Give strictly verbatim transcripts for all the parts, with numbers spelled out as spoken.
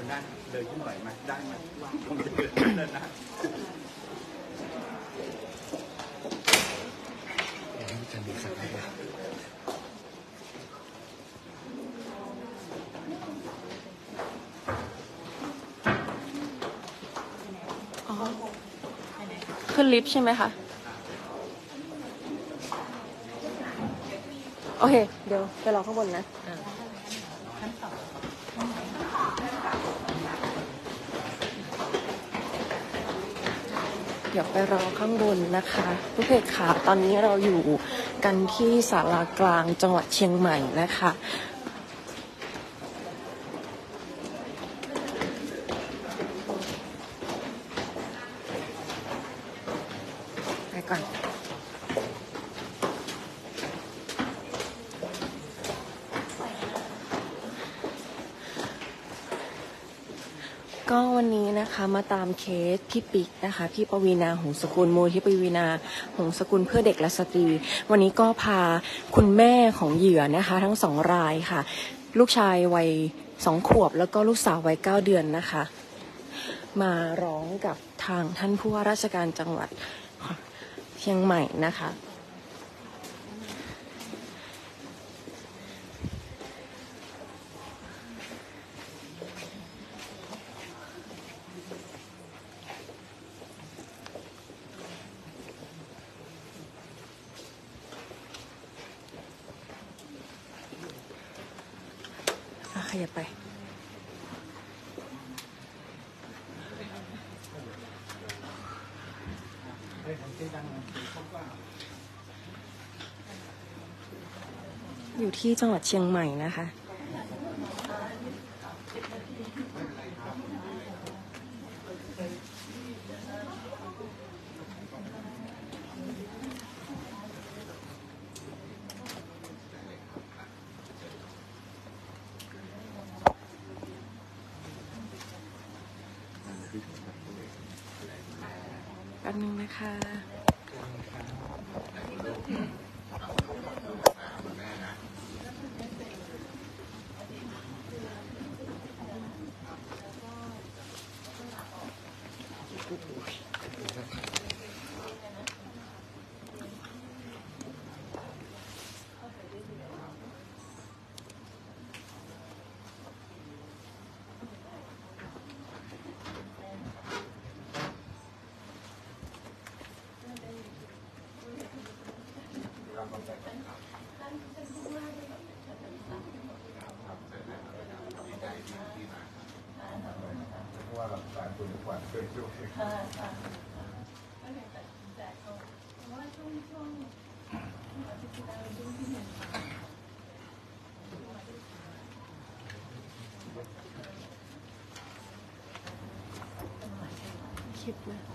ได้เดินขึ้นไหวไหมได้ไหมคงจะเดินเดินนะจะมีสักไหมขึ้นลิฟต์ใช่ไหมคะโอเคเดี๋ยวไปรอข้างบนนะเดี๋ยวไปรอข้างบนนะคะทุกเพจค่ะตอนนี้เราอยู่กันที่ศาลากลางจังหวัดเชียงใหม่นะคะไปก่อนก็วันนี้นะคะมาตามเคสพี่ปิ๊กนะคะพี่ปวีณาหงสกุลมูลที่ปวีณาหงสกุลเพื่อเด็กและสตรีวันนี้ก็พาคุณแม่ของเหยื่อนะคะทั้งสองรายค่ะลูกชายวัยสองขวบแล้วก็ลูกสาววัยเก้าเดือนนะคะมาร้องกับทางท่านผู้ว่าราชการจังหวัดเชียงใหม่นะคะขยับไปอยู่ที่จังหวัดเชียงใหม่นะคะแป๊บนึงนะคะคิดนะ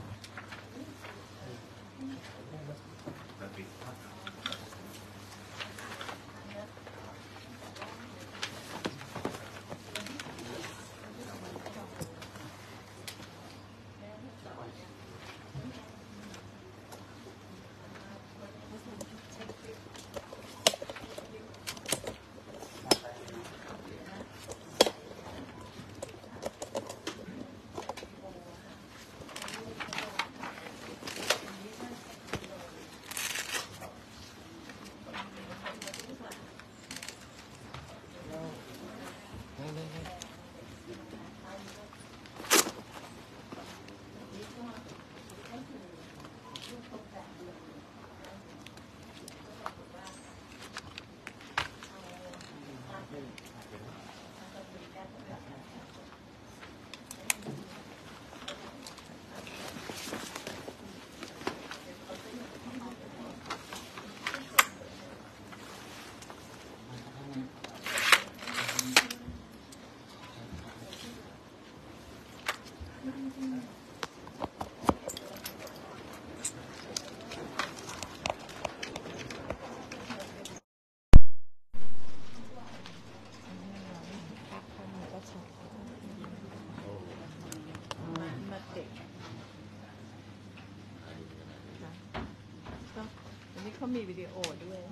เขามีวิดีโอด้วย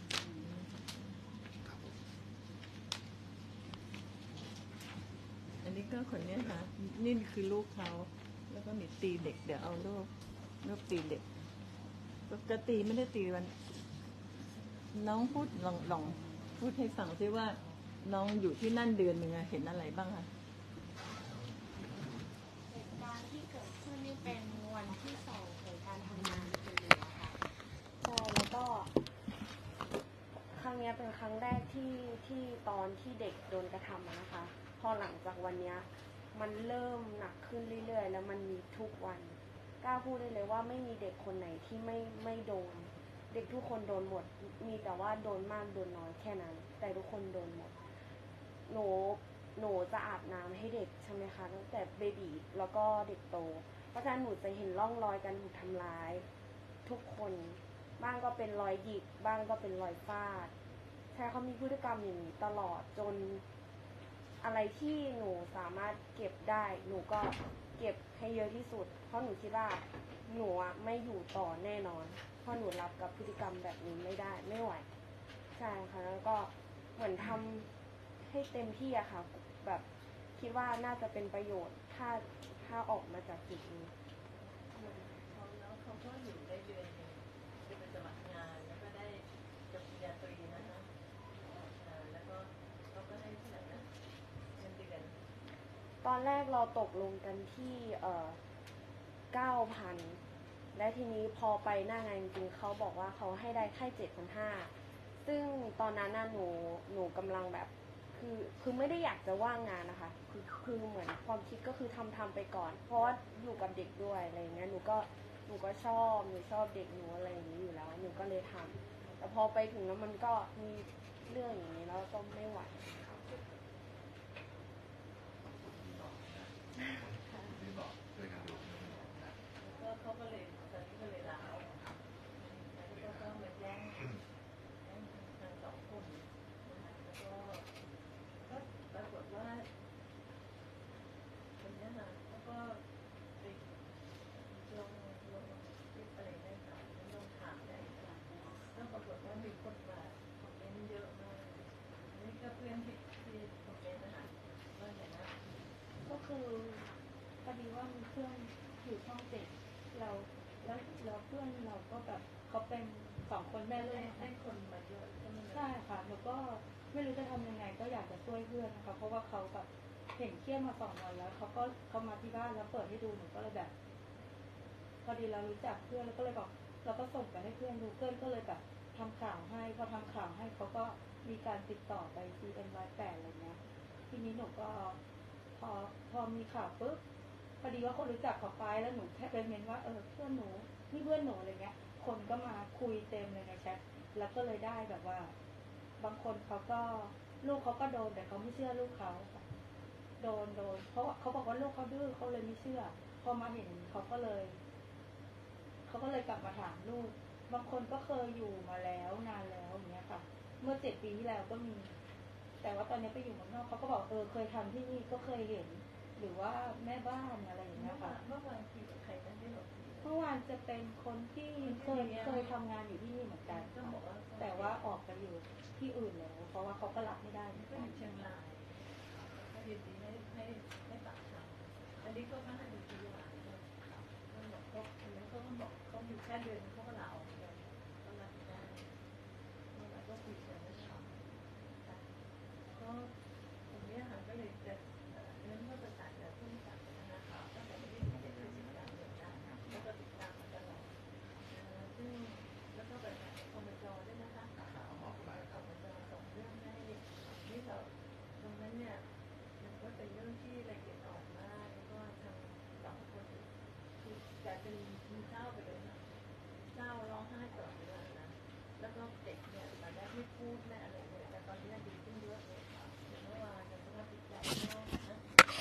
อันนี้ก็คนเนี้ยค่ะนี่คือลูกเขาแล้วก็มีตีเด็กเดี๋ยวเอาลูกลูกตีเด็กปกติไม่ได้ตีวัน น้องพูดลองลองพูดให้ฟังซิว่าน้องอยู่ที่นั่นเดือนหนึ่งเห็นอะไรบ้างคะเหตุการณ์ที่เกิดขึ้นนี่เป็นวันที่สองของการทำงานเป็นเลยอะค่ะใช่แล้วก็ ครั้งนี้เป็นครั้งแรกที่ที่ตอนที่เด็กโดนกระทำอะนะคะ พอหลังจากวันนี้มันเริ่มหนักขึ้นเรื่อยๆแล้วมันมีทุกวันกล้าพูดได้เลยว่าไม่มีเด็กคนไหนที่ไม่ไม่โดน เด็กทุกคนโดนหมดมีแต่ว่าโดนมากโดนน้อยแค่นั้นแต่ทุกคนโดนหมดหนูหนูจะอาบน้ำให้เด็กใช่ไหมคะตั้งแต่เบบีแล้วก็เด็กโตเพราะฉะนั้นหนูจะเห็นร่องรอยการถูกทำร้ายทุกคนบ้างก็เป็นรอยหยิกบ้างก็เป็นรอยฟาดใช่เขามีพฤติกรรมอย่างนี้ตลอดจนอะไรที่หนูสามารถเก็บได้หนูก็เก็บให้เยอะที่สุดเพราะหนูคิดว่าหนูอะไม่อยู่ต่อแน่นอนเพราะหนูรับกับพฤติกรรมแบบนี้ไม่ได้ไม่ไหวใช่ค่ะแล้วก็เหมือนทำให้เต็มที่อะค่ะแบบคิดว่าน่าจะเป็นประโยชน์ถ้าถ้าออกมาจากจุดนี้แล้วเขาก็อยู่ได้เดือนหนึ่งจะเป็นสมัครงานแล้วก็ได้จบปริญญาตรีนะคะแล้วก็เขาก็ได้เท่าไหร่นะเงินเดือนตอนแรกเราตกลงกันที่เอ่อเก้าพันและทีนี้พอไปหน้างานจริงๆเขาบอกว่าเขาให้ได้แค่เจ็ดพันห้าซึ่งตอนนั้นน่ะหนูหนูกำลังแบบคือคือไม่ได้อยากจะว่างงานนะคะคือคือเหมือนความคิดก็คือทำทำไปก่อนเพราะว่าอยู่กับเด็กด้วยอะไรอย่างเงี้ยหนูก็หนูก็ชอบหนูชอบเด็กหนูอะไรอย่างนี้อยู่แล้วหนูก็เลยทำแต่พอไปถึงแล้วมันก็มีเรื่องอย่างนี้แล้วก็ไม่ไหวก็เขาก็เลยตอนนี้ก็เลยลาออกแล้วก็ต้องมาแย่งแย่งทางสองคนแล้วก็ก็ปรากฏว่าคนนี้นะแล้วก็ไปลงลงคลิปอะไรได้ค่ะลงถามได้ค่ะแล้วปรากฏว่ามีคนมาคอมเมนต์เยอะมากนี่ก็เพื่อนที่ที่คอมเมนต์นะคะว่าอย่างนั้นก็คือพอดีว่ามีเพื่อนอยู่ช่องเจ็ดเราแล้วแล้วเพื่อนเราก็แบบเขาเป็นสองคนแม่ลูกได้คนมาเยอะใช่ค่ะหนูก็ไม่รู้จะทำยังไงก็อยากจะช่วยเพื่อนนะคะเพราะว่าเขาแบบเห็นเครียดมาสองวันแล้วเขาก็เขามาที่บ้านแล้วเปิดให้ดูหนูก็เลยแบบ พอดีเรารู้จักเพื่อนแล้วก็เลยบอกเราก็ส่งไปให้เพื่อนดูเพื่อนก็เลยแบบทำข่าวให้พอทำข่าวให้เขาก็มีการติดต่อไป ซี เอ็น หนึ่ง แปด อะไรเงี้ยทีนี้หนูก็พอพอมีข่าวปุ๊บพอดีว่าคนรู้จักเขาไปแล้วหนูแค่เป็นเมนว่าเออเพื่อนหนูนี่เพื่อนหนูอะไรเงี้ยคนก็มาคุยเต็มเลยในแชทแล้วก็เลยได้แบบว่าบางคนเขาก็ลูกเขาก็โดนแต่เขาไม่เชื่อลูกเขาโดนโดนเพราะเขาบอกว่าลูกเขาดื้อเขาเลยไม่เชื่อพอมาเห็นเขาก็เลยเขาก็เลยกลับมาถามลูกบางคนก็เคยอยู่มาแล้วนานแล้วอย่างเงี้ยค่ะเมื่อเจ็ดปีที่แล้วก็มีแต่ว่าตอนนี้ไปอยู่เมืองนอกเขาก็บอกเออเคยทำที่นี่ก็เคยเห็นหรือว่าแม่บ้านอะไรอย่างเงี้ยค่ะเมื่อวานคุยกับใครนั่นได้หรอเมื่อวานจะเป็นคนที่เคยเคยทำงานอยู่ที่นี่เหมือนกันแต่ว่าออกไปอยู่ที่อื่นแล้วเพราะว่าเขาก็รับไม่ได้ก็อยู่เชียงรายก็ยินดีให้ให้ให้ปากคำอันนี้ก็มาให้ดูทีหลังก็บอกเขาเขาก็บอกเขาอยู่แค่เดือนเขาก็ลาออกเลยก็รับไม่ได้เมื่อวานก็คุยกันไม่ทำก็ตรงนี้ค่ะก็เลยจะเรื่องก็ประสานกับผู้จัดนะคะตั้งแต่วันที่สิบเจ็ดพฤศจิกายนนะแล้วก็ติดตามมาตลอดซึ่งแล้วก็แบบคอมเมนต์ด้วยนะคะคอมเมนต์ส่งเรื่องให้ที่เราตรงนั้นเนี่ยมันก็เป็นเรื่องที่ละเอียดอ่อนมากแล้วก็ทางสองคนคือกลายเป็นมีเศร้าไปเลยนะเศร้าร้องไห้ตลอดเวลานะแล้วก็เด็กเนี่ยมาได้ไม่พูดไม่อะไรเลยแต่ตอนนี้ดีขึ้นเยอะเลยเมื่อวานสภาพจิตใจก็นะ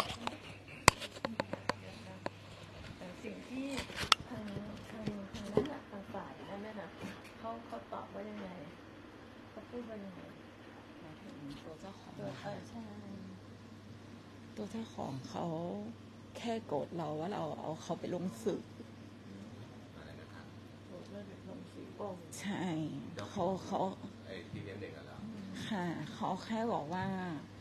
แต่สิ่งที่ทางทางทางนั้นทางฝ่ายนั่นน่ะเขาเขาตอบว่ายังไงเขาพูดว่ายังไงตัวเจ้าของตัวเออใช่ตัวเจ้าของเขาแค่โกรธเราว่าเราเอาเขาไปลงสื่อใช่เขาเขาไอ้ที่เลี้ยงเด็กกันแล้วค่ะเขาแค่บอกว่า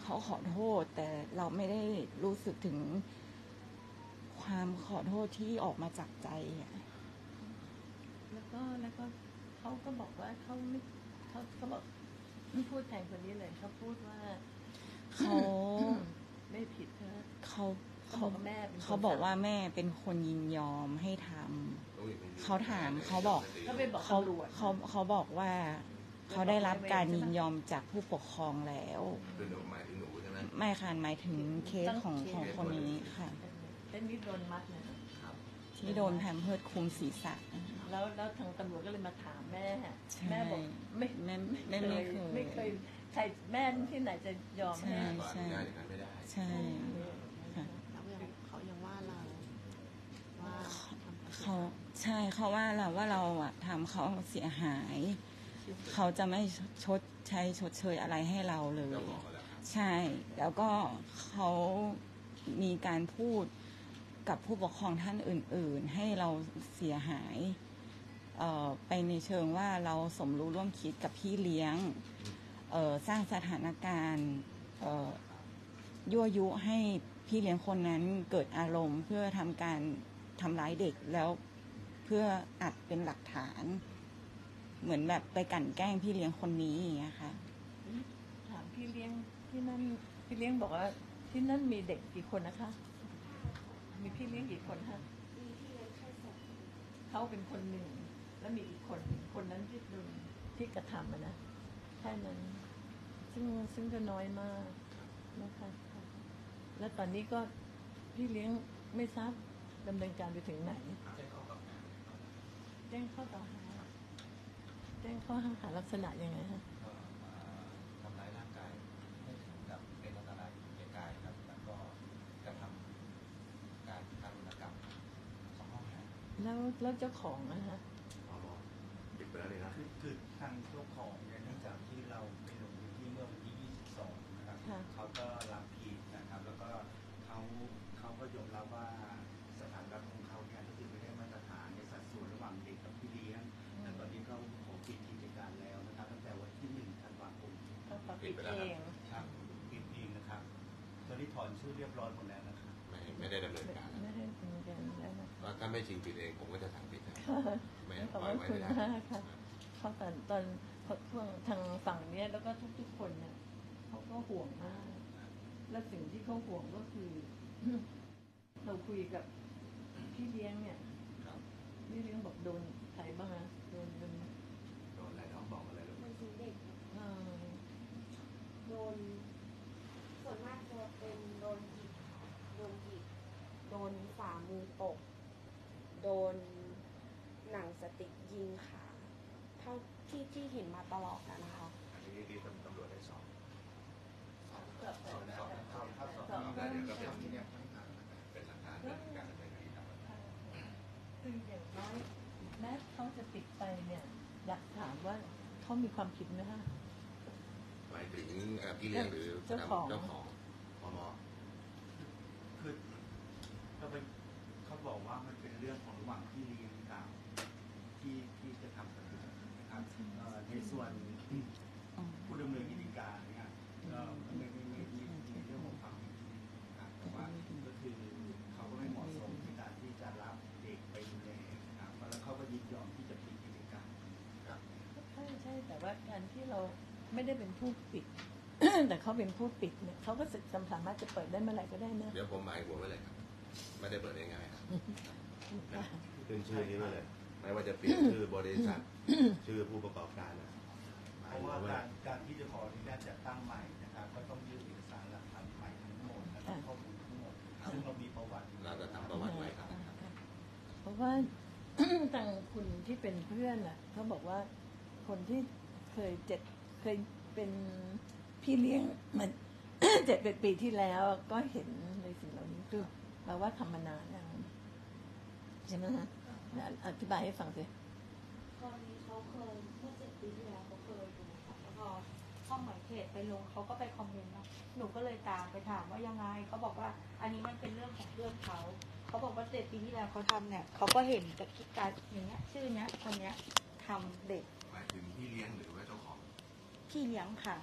เขาขอโทษแต่เราไม่ได้รู้สึกถึงความขอโทษที่ออกมาจากใจอะแล้วก็แล้วก็เขาก็บอกว่าเขาไม่เขาเขาบอกไม่พูดแทนคนนี้เลยเขาพูดว่าเขาไม่ผิดเธอเขาเขาเขาบอกว่าแม่เป็นคนเขาบอกว่าแม่เป็นคนยินยอมให้ทำเขาถามเขาบอกเขาไปบอกเขาตำรวจเขาเขาบอกว่า เขาได้รับการยินยอมจากผู้ปกครองแล้วคือหนูหมายถึงหนูใช่ไหมไม่ค่ะหมายถึงเคสของของคนนี้ค่ะเส้นนี้โดนมัดนะที่โดนแพมเพิร์สคลุมศีรษะแล้วแล้วทางตำรวจก็เลยมาถามแม่ใช่แม่บอกไม่แม่แม่ไม่เคยไม่เคยใครแม่ที่ไหนจะยอมใช่ให้ใช่งานอย่างนั้นไม่ได้ใช่ค่ะแล้วยังเขายังว่าเราว่าทำเขาใช่เขาว่าเราว่าเราอะทำเขาเสียหาย เขาจะไม่ชดใช้ชดเชยอะไรให้เราเลยเจ้าของแล้วครับใช่ แล้วก็เขามีการพูดกับผู้ปกครองท่านอื่น ๆ ให้เราเสียหายเอ่อไปในเชิงว่าเราสมรู้ร่วมคิดกับพี่เลี้ยงเอ่อสร้างสถานการณ์เอ่อยั่วยุให้พี่เลี้ยงคนนั้นเกิดอารมณ์ เพื่อทำการทำร้ายเด็กแล้วเพื่ออัดเป็นหลักฐาน เหมือนแบบไปกลั่นแกล้งพี่เลี้ยงคนนี้อย่างเงี้ยค่ะถามพี่เลี้ยงที่นั่นพี่เลี้ยงบอกว่าที่นั่นมีเด็กกี่คนนะคะ มีพี่เลี้ยงกี่คนคะมีพี่เลี้ยงแค่สองคนเขาเป็นคนหนึ่ง แล้วมีอีกคนคนนั้นที่โดนที่กระทำอะนะแค่นั้น ซึ่งซึ่งก็น้อยมากนะคะแล้วตอนนี้ก็พี่เลี้ยงไม่ทราบดำเนินการไปถึงไหน แจ้งข้อกล่าวหาแจ้งข้อหาลักษณะยังไงฮะทำร้ายร่างกายให้ถึงกับเป็นอันตรายแก่กายครับ แล้วก็กระทำการทารุณกรรมสองข้อหาแล้วแล้วเจ้าของนะฮะอ๋อปิดไปแล้วเลยนะคือคือทางเจ้าของเนี่ยเนื่องจากที่เราไปลงพื้นที่เมื่อวันที่ยี่สิบสองนะครับค่ะเขาก็รับผิดนะครับ แล้วก็เขาเขาก็ยอมรับว่าสถานรับของเขาเนี่ยก็คือไม่ได้มาตรฐานในสัดส่วนระหว่างเด็กกับพี่เลี้ยงและตอนนี้เขาขอปิดกิจการแล้วนะครับตั้งแต่วันที่หนึ่งธันวาคมเขาปฏิเองครับปิดเองนะครับ ตอนนี้ถอนชื่อเรียบร้อยหมดแล้วนะครับไม่ไม่ได้ดำเนินการไม่ได้ดำเนินการแล้วนะว่าถ้าไม่จริงปิดเองผมก็จะสั่งปิดนะไม่ขอบปล่อยไว้คุไม่ณได้มากค่ะเขาตอนตอนช่วงทางฝั่งเนี้ยแล้วก็ทุกๆคนเนี่ยเขาก็ห่วงมาก และสิ่งที่เขาห่วงก็คือ เราคุยกับพี่เลี้ยงเนี่ยครับพี่เลี้ยงบอกโดนใครบ้างนะโดนเป็นโดนอะไรน้องบอกอะไรลูกมันคือเด็กเอ่อโดนส่วนมากจะเป็นโดนหยิกโดนหยิกโดนฝ่ามือตก โดนหนังสติ๊กยิงขาเท่าที่ที่เห็นมาตลอดอะนะคะอันนี้ที่ตำรวจได้สอบสอบสอบสอบสอบสอบสอบแล้วเดี๋ยวก็เป็นที่เนี่ยเป็นหลักฐานเรื่องการดำเนินคดีครับคืออย่างน้อยแม้เขาจะปิดไปเนี่ยอยากถามว่าเขามีความผิดไหมคะหมายถึงเอ่อพี่เลี้ยงหรือเจ้าของเจ้าของพมคือเขาไปเขาบอกว่ามันเป็นเรื่องของระหว่างพี่เลี้ยงกับที่ที่จะทำกันนะครับเอ่อในส่วนผู้ดำเนินกิจการเนี่ยก็ไม่ไม่ไม่ไม่ไม่เรื่องของความผิดนะครับแต่ว่าก็คือเขาก็ไม่เหมาะสมในการที่จะรับเด็กไปดูแลนะครับแล้วเขาก็ยินยอมที่จะปิดกิจการครับใช่ใช่แต่ว่าการที่เราไม่ได้เป็นผู้ปิด แต่เขาเป็นผู้ปิดเนี่ยเขาก็สามารถจะเปิดได้เมื่อไหร่ก็ได้นะเดี๋ยวผมหมายหัวไว้เลยครับ ไม่ได้เปิดง่ายๆครับขึ้นชื่อนี้ไว้เลย ไม่ว่าจะเปลี่ยนชื่อบริษัท ชื่อผู้ประกอบการนะหเพมายราะหัวว่าไว้การการที่จะขออนุญาตจัดตั้งใหม่นะครับ ก็ต้องยื่นเอกสารหลักฐานใหม่ทั้งหมดและข้อมูลทั้งหมดซึ่งเรามีประวัติเราจะทำประวัติไว้ครับเพราะว่า ทางคุณที่เป็นเพื่อนอ่ะเขาบอกว่าคนที่เคยเจ็ดเคยเป็นพี่เลี้ยงมัน เจ็ดเป็นปีที่แล้วก็เห็นในสิ่งเหล่านี้คือแปลว่าทำมานานแล้วใช่ไหมฮะอธิบายให้ฟังสิกรณีเขาเคยเมื่อเจ็ดปีที่แล้วเขาเคยดูค่ะแล้วพอช่องหมายเพจไปลงเขาก็ไปคอมเมนต์นะหนูก็เลยตามไปถามว่ายังไงเขาบอกว่า อันนี้มันเป็นเรื่องของเพื่อนเขาเขาบอกว่าเจ็ดปีที่แล้วเขาทำเนี่ยเขาก็เห็นกับการอย่างเงี้ยชื่อเนี้ยคนเนี้ยทำเด็กหมายถึงพี่เลี้ยงหรือว่าเจ้าของพี่เลี้ยงค่ะพ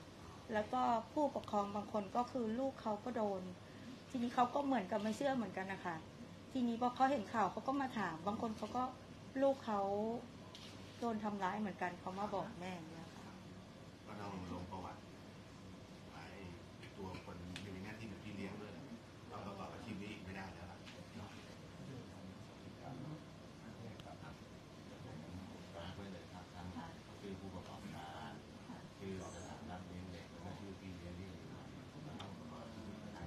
แล้วก็ผู้ปกครองบางคนก็คือลูกเขาก็โดน ทีนี้เขาก็เหมือนกับไม่เชื่อเหมือนกันนะคะทีนี้พอเขาเห็นข่าวเขาก็มาถาม บางคนเขาก็ลูกเขาโดนทำร้ายเหมือนกันเขามาบอกแม่เนี่ยค่ะก็ต้องลงประวัติไอ้ตัวคนอยู่ในหน้าที่เป็นพี่เลี้ยงด้วยเราประกอบอาชีพนี้อีกไม่ได้แล้วล่ะฝากไว้เลยครับทั้งคือผู้ประกอบการคือสถานรับเลี้ยงเด็กแล้วก็ชื่อพี่เลี้ยงที่อยู่ต้องประกอบอาชีพนี้ได้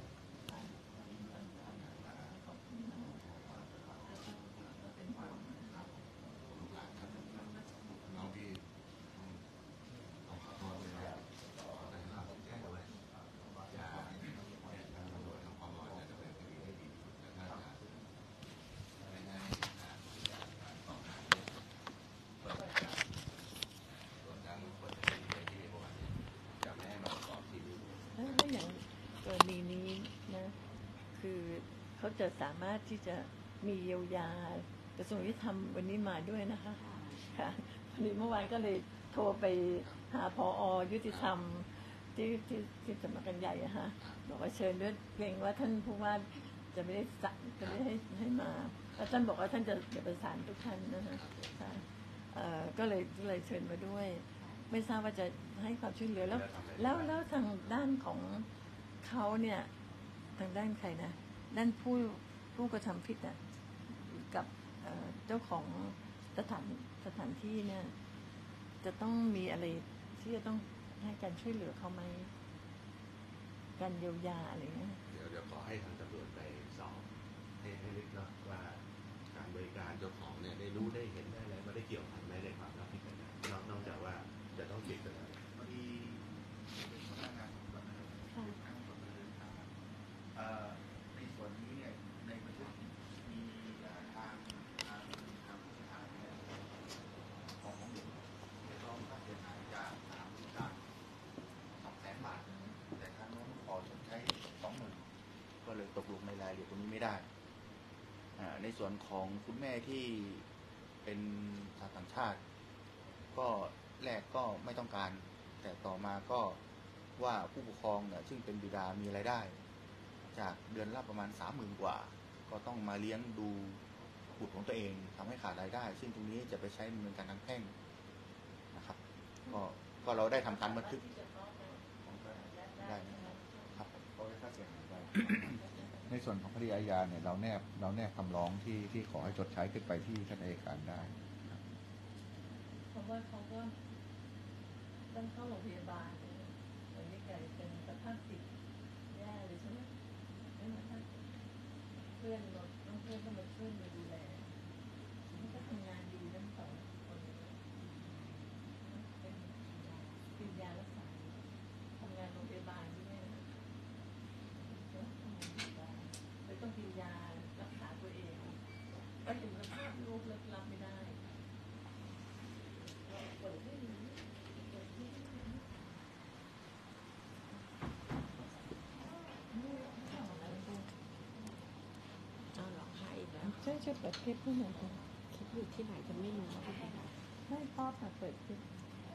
น้องพี่ต้องขอโทษด้วยนะแต่ถ้าผมแจ้งเอาไว้อย่าทางตำรวจทางความร้อนจะดำเนินคดีให้ดีที่สุดและถ้าจะไม่ให้การการต่อหาเนี่ยเปิดการรวมทั้งคนที่เป็นที่ประวัติจะไม่ให้มาประกอบที่ดินแล้วอย่างกรณีนี้นะคือเขาจะสามารถที่จะมีเยียวยากระทรวงยุติธรรมวันนี้มาด้วยนะคะค่ะวันนี้เมื่อวานก็เลยโทรไปหาผอยุติธรรมที่ที่ที่สำนักงานใหญ่อะฮะบอกว่าเชิญด้วยเกรงว่าท่านผู้ว่าจะไม่ได้สั่งจะไม่ได้ให้ให้มาแล้วท่านบอกว่าท่านจะจะประสานทุกท่านนะคะค่ะเอ่อก็เลยก็เลยเชิญมาด้วย ไม่ทราบว่าจะให้ความช่วยเหลือแล้ว แล้วแล้วทางด้านของเขาเนี่ยทางด้านใครนะด้านผู้ผู้กระทำผิดอ่ะกับเอ่อเจ้าของสถานสถานที่เนี่ยจะต้องมีอะไรที่จะต้องให้การช่วยเหลือเขาไหมการเยียวยาอะไรเงี้ยเดี๋ยวเดี๋ยวขอให้ทางตำรวจไปสอบให้ให้ลึกเนาะว่าการบริการเจ้าของเนี่ยได้รู้ได้เห็นได้อะไรไม่ได้เกี่ยวพันไหมในความรับผิดกันนะนอกนอกจากว่าจะต้องติดกันแล้วพอดีเป็นหัวหน้างานของเรานะครับทางส่วนราชการเอ่อในส่วนนี้เนี่ยในประเทศมีเอ่อทางทางทางผู้เสียหายเนี่ยของของเด็กเรียกร้องค่าเสียหายจากทางผู้การสองแสนบาทแต่ทางโน้นขอชดใช้สองหมื่นก็เลยตกลงในรายละเอียดตรงนี้ไม่ได้อ่าในส่วนของคุณแม่ที่เป็นชาวต่างชาติ ก็แรกก็ไม่ต้องการ แต่ต่อมาก็ว่าผู้ปกครองเนี่ยซึ่งเป็นบิดามีรายได้ จากเดือนละประมาณสามหมื่นกว่า ก็ต้องมาเลี้ยงดูบุตรของตัวเองทำให้ขาดรายได้ ซึ่งตรงนี้จะไปใช้ดำเนินการทางแพ่งนะครับ ก็ก็เราได้ทำการบันทึกได้นะครับเขาได้ค่าเสียหายได้ในส่วนของคดีอาญาเนี่ยเราแนบเราแนบคำร้องที่ที่ขอให้ชดใช้ขึ้นไปที่ท่านอัยการได้เพราะว่าเขาก็ต้องเข้าโรงพยาบาลวันนี้กลายเป็นสภาพจิตแย่เลยใช่ไหมไม่มาทักเพื่อนเราต้องเพื่อนต้องมาช่วยมาดูแลนี่ก็ทำงานดีทั้งสองคนเป็นกินยารักษาทำงานโรงพยาบาลด้วยนะไม่ต้องกินยารักษาตัวเองก็เห็นสภาพลูกแล้วรับไม่ได้เปิดให้ดูเปิดให้ดูเอาหรอกหายอีกแล้วช่วยช่วยเปิดคลิปให้หน่อยค่ะคลิปอยู่ที่ไหนจะไม่รู้ที่ไหนไม่ป๊อปอะเปิดคลิป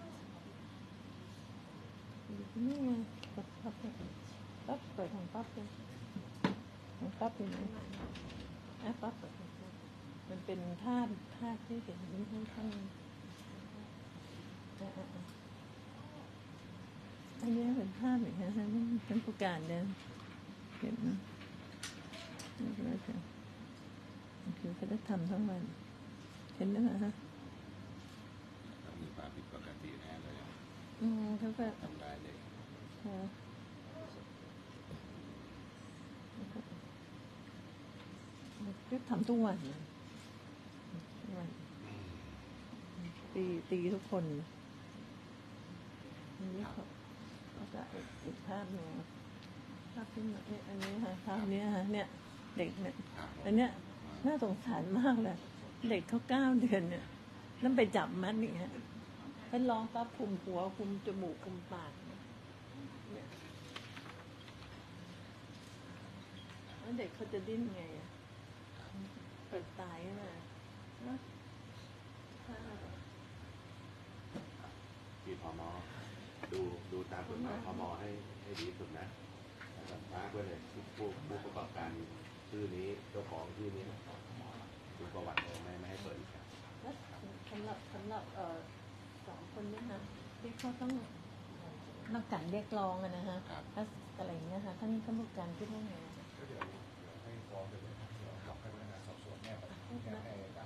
อยู่ที่นี่ไงป๊อปป๊อปป๊อปเปิดของป๊อปเลยของป๊อปอยู่ไหนอ่ะป๊อปเปิดของป๊อปมันเป็นภาพภาพที่เห็นนี่ค่อนข้างอ่ะอ่ะอ่ะอันนี้เป็นภาพอย่างนี้นะเป็นผู้การเนี่ยเห็นนะนี่ก็แล้วกันคือเขาจะทำทั้งวันเห็นไหมคะมีความผิดปกติแน่เลยอืมเขาก็ทำได้เลยเอ่อก็ทำทุกวันนะทุกวันตีตีทุกคนอันนี้เขาเขาจะอีกอีกภาพหนึ่งภาพที่มาเนี่ยอันนี้ค่ะภาพเนี้ยค่ะเนี่ยเด็กเนี่ยอันเนี้ยน่าสงสารมากเลยเด็กเขาเก้าเดือนเนี่ยแล้วไปจับมันอย่างเงี้ยท่านร้องปั๊บคุมหัวคุมจมูกคุมปากเนี่ยแล้วเด็กเขาจะดิ้นไงอะเปิดตายมานะพี่พอมอดูดูตามกฎหมายพมให้ให้ดีที่สุดนะแบบมาร์กไว้เลยผู้ผู้ประกอบการชื่อนี้เจ้าของชื่อนี้ดูประวัติเลยไม่ไม่ให้เปิดแล้วสำหรับสำหรับเอ่อสองคนนี้นะที่เขาต้องนอกจากเรียกร้องอะนะฮะถ้าอะไรอย่างเงี้ยค่ะท่านท่านผู้การคิดว่าไงก็เดี๋ยวให้ฟ้องไปเลยครับเดี๋ยวให้พนักงานสอบสวนแนบแนบให้การ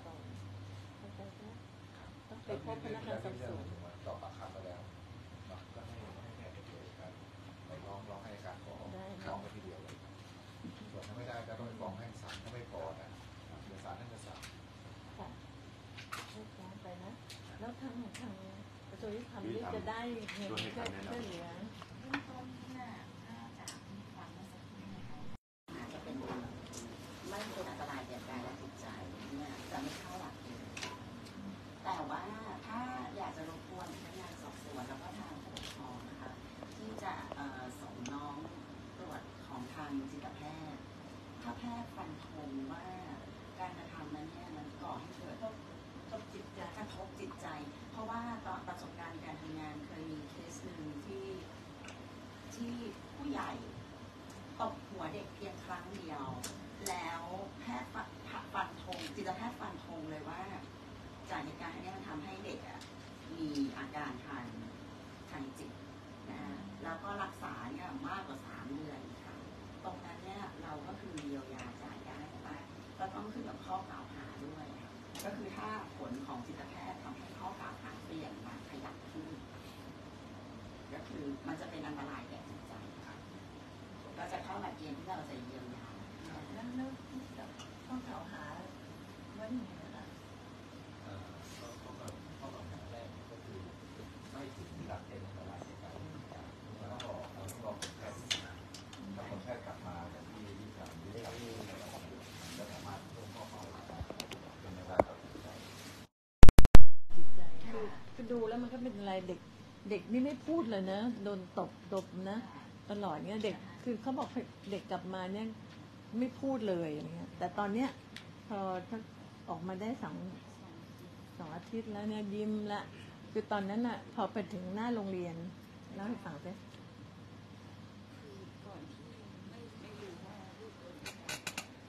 ต้องไปพบพนักงานสอบสวนสอบปากคำไปแล้วเนาะก็ให้ให้แนบไปเลยกันไปร้องร้องให้การขอฟ้องไปทีเดียวเลยส่วนถ้าไม่ได้ก็ต้องไปฟ้องให้ศาลถ้าไม่พอนะเดี๋ยวศาลท่านจะสั่งค่ะให้ฟ้องไปนะ แล้วทางทางกระทรวงยุติธรรมนี่จะได้เงินช่วยช่วยเหลือเบื้องต้นเนี่ยถ้าจากที่ฟังเมื่อสักครู่นะคะอาจจะเป็นไม่เป็นอันตรายแก่กายและจิตใจเนี่ยจะไม่เข้าหลักเกณฑ์แต่ว่าถ้าอยากจะรบกวนพนักงานสอบสวนแล้วก็ทางผู้ปกครองนะคะที่จะเอ่อส่งน้องตรวจของทางจิตแพทย์ถ้าแพทย์ฟันธงว่าการกระทำนั้นเนี่ยมันก่อให้เกิดกระทบจิตใจกระทบจิตใจ เพราะว่าตอนประสบการณ์การทำงานเคยมีเคสหนึ่งที่ที่ผู้ใหญ่ตบหัวเด็กเพียงครั้งเดียว แล้วแพทย์ฟันธงจิตแพทย์ฟันธงเลยว่าจากเหตุการณ์นี้มันทำให้เด็กอ่ะมีอาการทางทางจิตนะแล้วก็รักษาเนี่ยมากกว่าสามเดือนค่ะตรงนั้นเนี่ยเราก็คือเยียวยาจ่ายได้แต่ว่าก็ต้องขึ้นกับข้อกล่าวหาด้วยค่ะก็คือถ้าผลของจิตแพทย์ทำให้ข้อกล่าวหาเปลี่ยนมาขยับขึ้นก็คือมันจะเป็นอันตรายแก่จิตใจค่ะก็จะเข้าหลักเกณฑ์ที่เราจะเยียวยาแล้วแล้วต้องกล่าวหาว่าอย่างไรนะคะข้อข้อกล่าวหาแรกก็คือไม่ถึงหลักเกณฑ์อันตรายในการดำเนินการเราต้องรอเราต้องรอผลแพทย์ถ้าผลแพทย์กลับมาอย่างที่ที่ทำที่ทำจะสามารถเพิ่มข้อความเป็นในด้านต่อจิตใจจิตใจคือคือดูแล้วมันก็เป็นอะไรเด็กเด็กนี่ไม่พูดเลยนะโดนตบตบนะตลอดเนี้ยเด็กคือเขาบอกเด็กกลับมาเนี่ยไม่พูดเลยอะไรเงี้ยแต่ตอนเนี้ยพอถ้าออกมาได้สองสองอาทิตย์แล้วเนี่ยยิ้มละคือตอนนั้นอ่ะพอไปถึงหน้าโรงเรียนเล่าให้ฟังสิคือก่อนที่ไม่ไม่รู้ว่าลูกโดนทำร้าย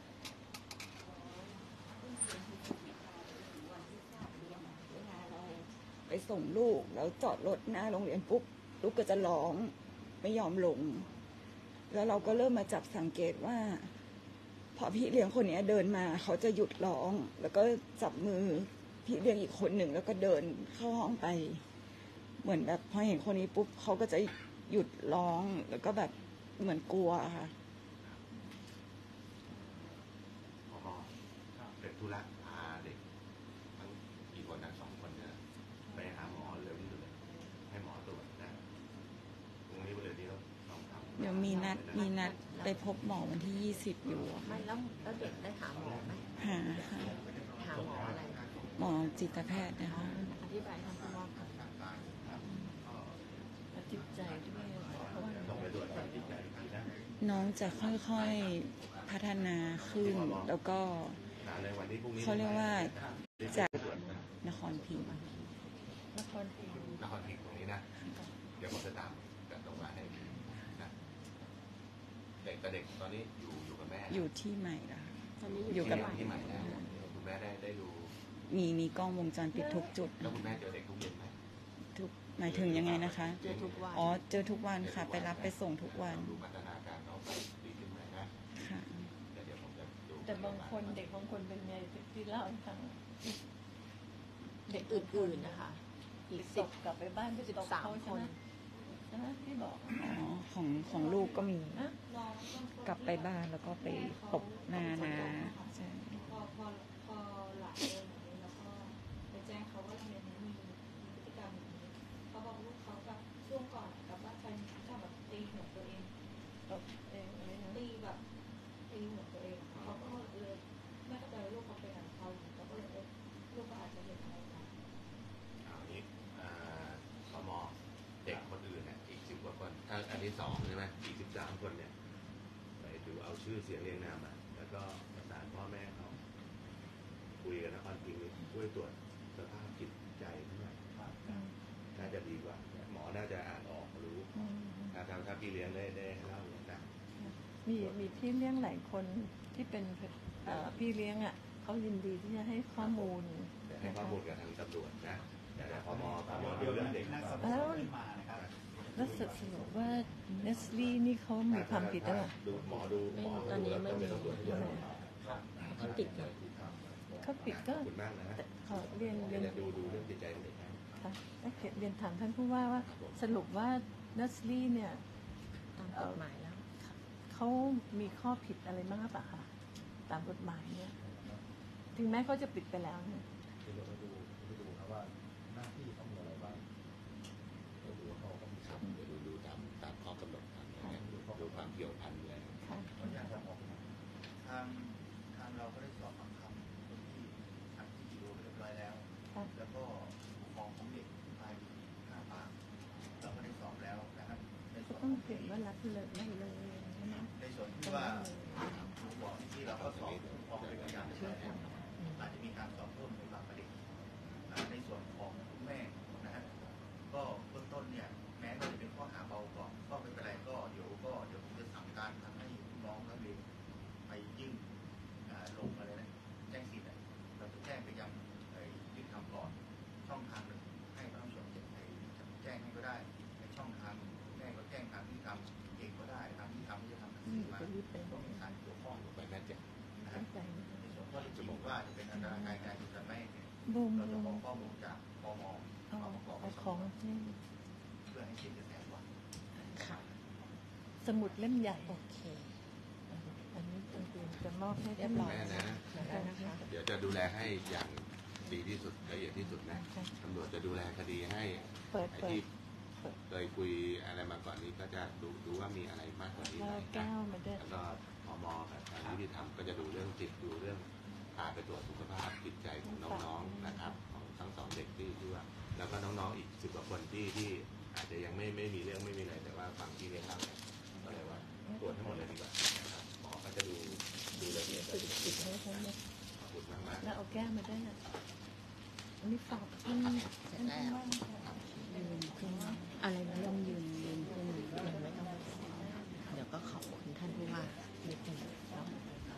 เรื่องเรียนที่สุดนะคะถึงวันที่ทราบเรื่องอะเวลาเราไปส่งลูกแล้วจอดรถหน้าโรงเรียนปุ๊บลูกก็จะร้องไม่ยอมลงแล้วเราก็เริ่มมาจับสังเกตว่าพอพี่เลี้ยงคนนี้เดินมาเขาจะหยุดร้องแล้วก็จับมือพี่เลี้ยงอีกคนหนึ่งแล้วก็เดินเข้าห้องไปเหมือนแบบพอเห็นคนนี้ปุ๊บเขาก็จะหยุดร้องแล้วก็แบบเหมือนกลัวค่ะพมเป็นธุระพาเด็กทั้งกี่คนนะสองคนเนี่ยไปหาหมอเร็วที่สุดเลยให้หมอตรวจนะตรงนี้เลยเดียวต้องทำเดี๋ยวมีนัดมีนัดไปพบหมอวันที่ยี่สิบอยู่อะไม่แล้วแล้วเด็กได้หาหมอไหมหาค่ะหาหมออะไรหมอจิตแพทย์นะคะอธิบายทางคุณหมอค่ะจิตใจด้วยเพราะว่าต้องไปตรวจจิตใจอีกทีนะน้องจะค่อยๆพัฒนาขึ้น แล้วก็หาเลยวันนี้พรุ่งนี้เขาเรียกว่าจากนครพิงค์นครศรีนครพิงค์ตรงนี้นะเดี๋ยวผมจะตามแต่ตรงมาให้นะเด็กกับเด็กตอนนี้อยู่อยู่กับแม่อยู่ที่ใหม่ละตอนนี้อยู่กับที่ใหม่แล้วคุณแม่ได้ได้ดูมีมีกล้องวงจรปิดทุกจุดแล้วคุณแม่เจอเด็กทุกเย็นไหมทุกหมายถึงยังไงนะคะเจอทุกวันอ๋อเจอทุกวันค่ะ ไปรับไปส่งทุกวันดูพัฒนาการน้องไปดีขึ้นไหมนะค่ะเดี๋ยวผมจะดูแต่บางคนเด็กบางคนเป็นไงที่เล่าให้ฟังเด็กอื่นๆนะคะอีกสิบกลับไปบ้านไปตกเขาใช่ไหมใช่ไหมที่บอกอ๋อของของลูกก็มีนะกลับไปบ้านแล้วก็ไปตบหน้านาใช่พอพอพอหลานเดินแบบนี้แล้วก็ไปแจ้งเขาว่าโรงเรียนนี้มีมีพฤติกรรมแบบนี้เขาบอกลูกเขาแบบช่วงก่อนกับว่าไปชอบแบบตีหัวตัวเองตกเองเลยนะตีแบบตีหัวตัวเองเขาก็เลยไม่เข้าใจว่าลูกเขาเป็นอะไรเขาเขาก็เลยเออลูกก็อาจจะเป็นอะไรมาเอาอย่างนี้อ่าสมเด็กคนอื่นเนี่ยอีกสิบกว่าคนถ้าอันนี้สองใช่ไหมอีกสิบสามคนเนี่ยไปดูเอาชื่อเสียงเรียงนามมาแล้วก็ประสานพ่อแม่เขาคุยกันนครพิงค์ช่วยตรวจสภาพจิตใจด้วยถ้าน่าจะดีกว่าหมอน่าจะอ่านออกรู้ถ้าถ้าพี่เลี้ยงได้ได้เล่าอย่างนั้นมีมีพี่เลี้ยงหลายคนที่เป็นเอ่อพี่เลี้ยงอ่ะเขายินดีที่จะให้ข้อมูลแต่ให้นะข้อคะมูลกับทางตำรวจนะแต่พอมพอมเดี๋ดูยวเรื่องเด็กนักสอบสแล้ววนมานะครับแล้วสรุปว่าเนสลี่นี่เขามีความผิดหรือเปล่าดูหมอดูหมอดูแล้วก็เป็นตำรวจที่จะเขาติดนะเขาปิดก็ขอบคุณมากนะแต่ขอเรียนเรีเดี๋ยยวน จะดูดูเรื่องจิตใจของเด็กนะค่ะแล้วเรียนถามท่านผู้ว่าว่าสรุปว่าเนสลี่เนี่ยตามกฎหมายแล้วเขามีข้อผิดอะไรบ้างหรือเปล่าคะตามกฎหมายเนี่ยถึงแม้เขาจะปิดไปแล้วเนี่ยคือเราไปดูไปดูครับว่าหน้าที่เขามีอะไรบ้างเราดูว่าเขาเขามีครับเดี๋ยวดูดูตามตามข้อกำหนดตามอะไรเงี้ยดูความเกี่ยวพันอะไรค่ะขออนุญาตครับทางทางเราก็ได้สอบปากคำคนที่ทำที่ดูเรียบร้อยแล้วค่ะแล้วก็ผู้ปกครองของเด็กภายในห้าปากเราก็ได้สอบแล้วนะครับในส่วนขต้ออง งเขียนว่ารับเลยไม่เลยนะในส่วนที่ว่าผู้ปกครองที่เราก็สอบผู้ปกครองเป็นพยานแล้วอาจจะมีการสอบเพิ่มในบางประเด็นอ่าในส่วนของคุณแม่นะฮะก็เบื้องต้นเนี่ยแม้ว่าจะเป็นข้อหาเบาก่อนก็ไม่เป็นไรก็เดี๋ยวก็เดี๋ยวผมจะสั่งการทำให้น้องนักเรียนไปยื่นอ่าลงอะไรนะแจ้งสิทธิ์อะเราจะแจ้งไปยังไอ้ยื่นคำก่อนช่องทางหนึ่งให้พนักงานสอบสวนไอ้แจ้งให้ก็ได้ในช่องทางแม่ก็แจ้งทางที่ทำเองก็ได้ทางที่ทำที่จะทำหนังสือมาก็มีการเกี่ยวข้องไปน่าจะนะฮะตั้งใจในส่วนข้อที่จริงว่าจะเป็นอันตรายกายหรือไม่เนี่ยบูมเราจะบูขอมข้อมูลจากพมเอามาประกอบเอาของให้เพื่อให้เช็คกระแสว่าค่ะสมุดเล่มใหญ่โอเคอันนี้คุณครูจะมอบให้เรีท่าย นบร้อยแม่นะแล้วนะคะเดี๋ยวจะดูแลให้อย่างดีที่สุดละเอียดที่สุดนะตำรวจจะดูแลคดีให้เปิดไอ้เปิที่ดเคยคุยอะไรมาก่อนนี้ก็จะดูดูว่ามีอะไรมากกว่านี้ไหมแล้วนะแก้วมาด้วยแล้วก็พมกับทางยุติธรรมก็จะดูเรื่องจิตดูเรื่องพาไปตรวจสุขภาพจิตใจของน้องๆนะครับของทั้งสองเด็กที่ที่ว่าแล้วก็น้องๆอีกสิบกว่าคนที่ที่อาจจะยังไม่ไม่มีเรื่องไม่มีอะไรแต่ว่าฟังที่เรียนเล่าเนี่ยก็เลยว่าตรวจทั้งหมดเลยดีกว่านะครับหมอก็จะดูดูละเอียดปิดปิดให้ท่านเนี่ยขอบคุณมากๆแล้วเอาแก้วมาด้วยนะอันนี้ฝากท่านท่านผู้ว่าค่ะยืนขึ้นอะไรนะลองยืนยืนขึ้นยังไม่ต้องเดี๋ยวก็ขอบคุณท่านผู้ว่านิดหนึงเนาะ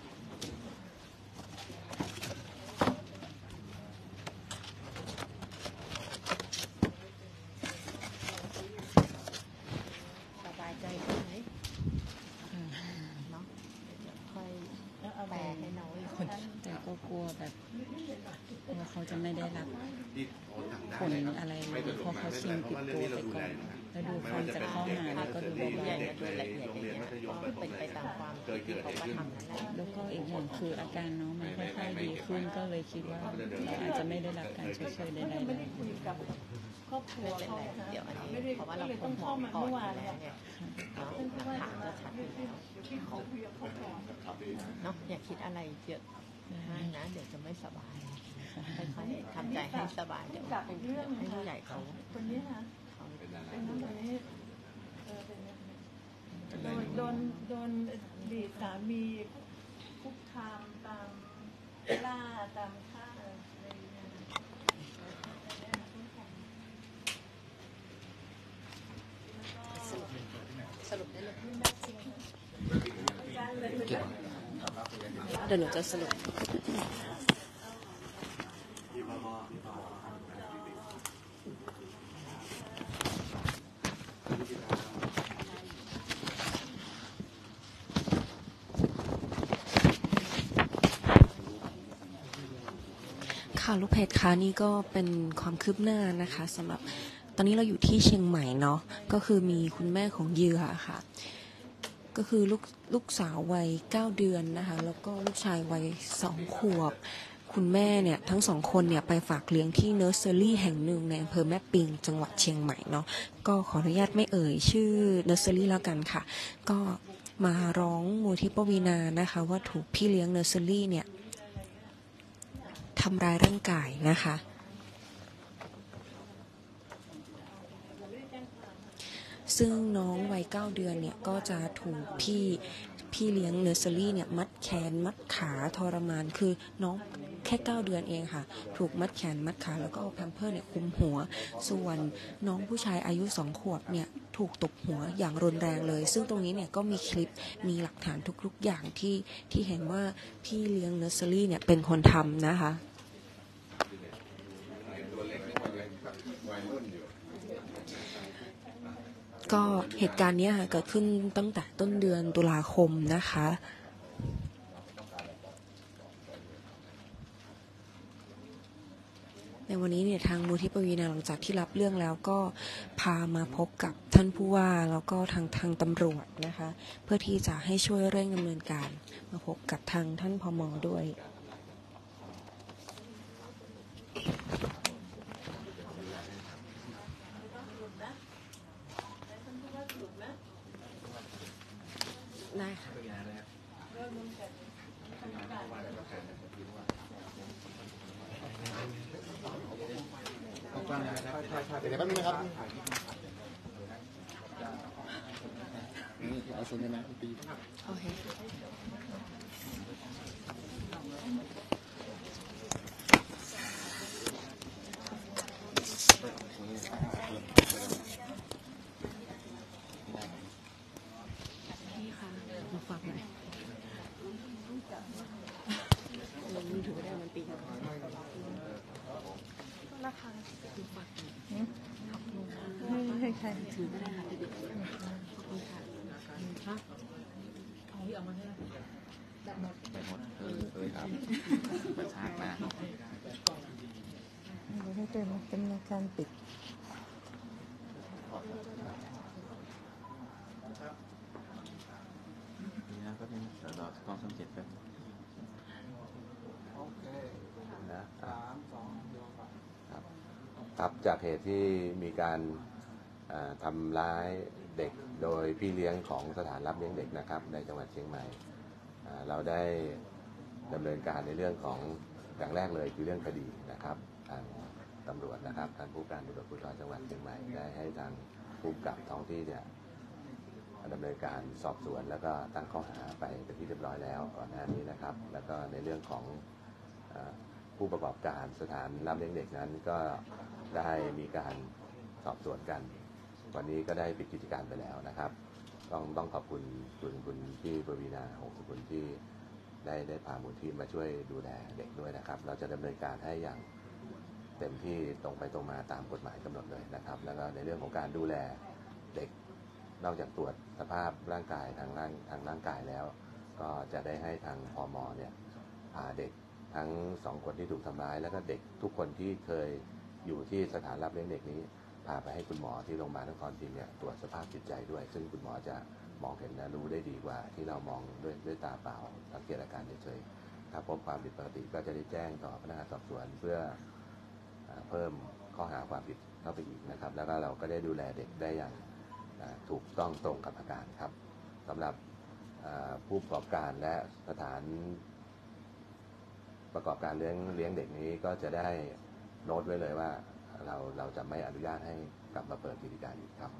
สบายใจขึ้นไหมเนาะเดี๋ยวค่อยแล้วเอาแปไปลให้น้องอีกคนแต่ก็กลัวแบบว่าเขาจะไม่ได้รับที่โอนทางได้ผลเลยครับอะไรไม่สะดวกเพราะมาเขาไม่ชิเป็นงไรเพติดราะว่าเรื่องตัวนี้เราไปดูก่แลอนนะแล้วดูไม่ฟัว่าง จะจากเป็นข้อเด็กหาเด็แล้วกก็ในดูแบบโรงเรียนมัธยมประถมเป็นไปตามความเคยเกิดที่อะไรเขาก็ขึ้นทำนั่นแหละแล้วก็อีกอย่างคืออาการน้องมันค่อยๆดีขึ้นก็เลยคิดว่าเราอาจจะไม่ได้รับการชดเชยใดเขาๆยังเลไม่ยได้คุยกับครอบครัวไม่เป็นเขาไรนะเดี๋ยวอันนี้ไม่ได้เพราะว่าก็เราเลยคต้อง งห่เข้าวงมาก่อนเมื่ออวานยู่เนี่แล้ยวเนี่ยท่านผู้ว่าถามก็ชัดอยู่แล้วที่เขาคุยกับเขาก่อนเนาะอย่าคิดอะไรเยอะมากนะเดี๋ยวจะไม่สบายค่อยๆทำใจให้สบายเดี๋ยวกับอีกเรื่องให้ผู้ใหญ่เขาคนนี้นะเขาเป็นอะไรเป็นน้ำมันนี้เออเป็นแบบนี้โดนโดนโดนอดีตสามีคุกคามตามล่าตามฆ่าอะไรอย่างเงี้ยสรุปได้เลยเดี๋ยวหนูจะสรุป ค่ะลูกเพจคะนี่ก็เป็นความคืบหน้านะคะสำหรับตอนนี้เราอยู่ที่เชียงใหม่เนาะก็คือมีคุณแม่ของเหยื่อค่ะก็คือลูกลูกสาววัยเก้าเดือนนะคะแล้วก็ลูกชายวัยสองขวบคุณแม่เนี่ยทั้งสองคนเนี่ยไปฝากเลี้ยงที่เนอร์เซอรี่แห่งหนึ่งในอำเภอแม่ปิงจังหวัดเชียงใหม่เนาะก็ขออนุญาตไม่เอ่ยชื่อเนอร์เซอรี่แล้วกันค่ะก็มาร้องมูลที่ปวีนานะคะว่าถูกพี่เลี้ยงเนอร์เซอรี่เนี่ยทำร้ายร่างกายนะคะซึ่งน้องวัยเก้าเดือนเนี่ยก็จะถูกพี่พี่เลี้ยงเนอร์เซอรี่เนี่ยมัดแขนมัดขาทรมานคือน้องแค่เก้าเดือนเองค่ะถูกมัดแขนมัดขาแล้วก็เอาแพมเพิร์สเนี่ยคลุมหัวส่วนน้องผู้ชายอายุสองขวบเนี่ยถูกตบหัวอย่างรุนแรงเลยซึ่งตรงนี้เนี่ยก็มีคลิปมีหลักฐานทุกๆอย่างที่ที่เห็นว่าพี่เลี้ยงเนอร์เซอรี่เนี่ยเป็นคนทำนะคะก็เหตุการณ์นี้ค่ะเกิดขึ้นตั้งแต่ต้นเดือนตุลาคมนะคะในวันนี้เนี่ยทางมูลที่ปวีณาหลังจากที่รับเรื่องแล้วก็พามาพบกับท่านผู้ว่าแล้วก็ทางทางตำรวจนะคะเพื่อที่จะให้ช่วยเร่งดำเนินการมาพบกับทางท่านพม.ด้วยได้ค่ะเดี๋ยวแป๊บนึงนะครับนี่เอาชนกันนะปีโอเคนี่ค่ะมาฝากหน่อยมันถือได้มันปีนนะคะให้ใครถือก็ได้ค่ะพี่บิ๊กขอบคุณค่ะครับเอาที่ออกมาให้แบบหมดแบบหมดเออเลยครับประชามาไม่ได้เป็นเป็นการปิดนี่นะก็เป็นเดี๋ยวเราต้องสังเกตกันครับจากเหตุที่มีการทำร้ายเด็กโดยพี่เลี้ยงของสถานรับเลี้ยงเด็กนะครับในจังหวัดเชียงใหม่เราได้ดำเนินการในเรื่องของอย่างแรกเลยคือเรื่องคดีนะครับทางตำรวจนะครับทางผู้การตำรวจภูธรจังหวัดเชียงใหม่ได้ให้ทางผู้กำกับท้องที่เนี่ยดำเนินการสอบสวนแล้วก็ตั้งข้อหาไปเป็นที่เรียบร้อยแล้วก่อนหน้านี้นะครับแล้วก็ในเรื่องของผู้ประกอบการสถานรับเลี้ยงเด็กนั้นก็ได้มีการสอบสวนกันวันนี้ก็ได้ปิดกิจการไปแล้วนะครับต้องต้องขอบคุณคุณคุณพี่ปวีณาหงสกุลที่ได้ได้พามูลที่มาช่วยดูแลเด็กด้วยนะครับเราจะดำเนินการให้อย่างเต็มที่ตรงไปตรงมาตามกฎหมายกำหนดเลยนะครับแล้วก็ในเรื่องของการดูแลเด็กนอกจากตรวจสภาพร่างกายทางร่างทางร่างกายแล้วก็จะได้ให้ทางพม.เนี่ยพาเด็กทั้งสองคนที่ถูกทำร้ายแล้วก็เด็กทุกคนที่เคยอยู่ที่สถานรับเลี้ยงเด็กนี้พาไปให้คุณหมอที่โรงพยาบาลนครพิงค์เนี่ยตรวจสภาพจิตใจด้วยซึ่งคุณหมอจะมองเห็นและรู้ได้ดีกว่าที่เรามองด้วยด้วยตาเปล่าสังเกตอาการเฉยๆถ้าพบความผิดปกติก็จะได้แจ้งต่อพนักงานสอบสวนเพื่อเพิ่มข้อหาความผิดเข้าไปอีกนะครับแล้วก็เราก็ได้ดูแลเด็กได้อย่างถูกต้องตรงกับอาการครับสำหรับผู้ประกอบการและสถานประกอบการเลี้ยงเลี้ยงเด็กนี้ก็จะได้โน้ตไว้เลยว่าเราเราจะไม่อนุญาตให้กลับมาเปิดกิจการอีกครับ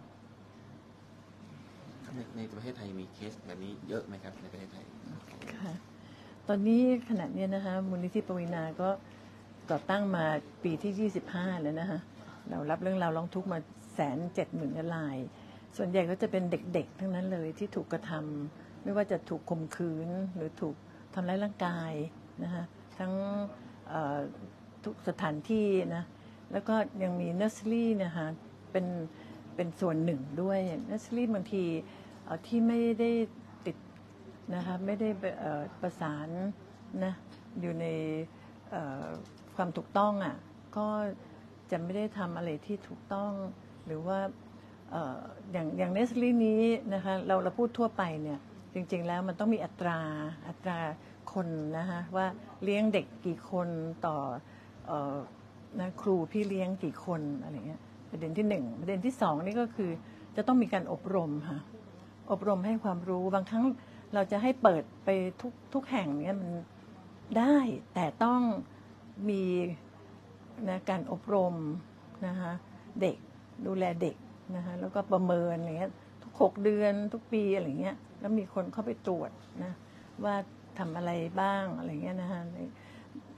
ในในประเทศไทยมีเคสแบบนี้เยอะไหมครับในประเทศไทยค่ะตอนนี้ขณะนี้นะคะมูลนิธิปวีณาก็ก่อตั้งมาปีที่ยี่สิบห้าแล้วนะคะเรารับเรื่องราวร้องทุกข์มาแสนเจ็ดหมื่นรายส่วนใหญ่ก็จะเป็นเด็กๆทั้งนั้นเลยที่ถูกกระทำไม่ว่าจะถูกข่มขืนหรือถูกทำร้ายร่างกายนะคะทั้งทุกสถานที่นะแล้วก็ยังมีเนอร์เซอรี่นะคะเป็นเป็นส่วนหนึ่งด้วยเนอร์เซอรี่บางทีที่ไม่ได้ติดนะคะไม่ได้ประสานนะอยู่ในความถูกต้องอ่ะก็จะไม่ได้ทำอะไรที่ถูกต้องหรือว่าอย่างอย่างเนอร์เซอรี่นี้นะคะเราเราพูดทั่วไปเนี่ยจริงๆแล้วมันต้องมีอัตราอัตราคนนะคะว่าเลี้ยงเด็กกี่คนต่อนะครูพี่เลี้ยงกี่คนอะไรเงี้ยประเด็นที่หนึ่งประเด็นที่สองนี่ก็คือจะต้องมีการอบรมค่ะอบรมให้ความรู้บางครั้งเราจะให้เปิดไปทุกทุกแห่งเนี้ยมันได้แต่ต้องมีนะการอบรมนะคะเด็กดูแลเด็กนะคะแล้วก็ประเมินอะไรเงี้ยทุกหกเดือนทุกปีอะไรเงี้ยแล้วมีคนเข้าไปตรวจนะว่าทำอะไรบ้างอะไรเงี้ยนะคะพอ